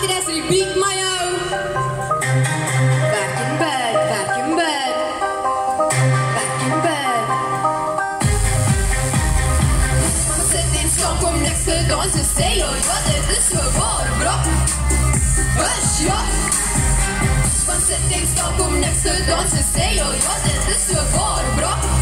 After this, repeat my own. Back in bed, back in bed, back in bed. Zet din Stockholm next to dansen, säg och ja, det så var bra. Hörs ja. Zet din Stockholm next to dansen, säg och ja, det så var bra.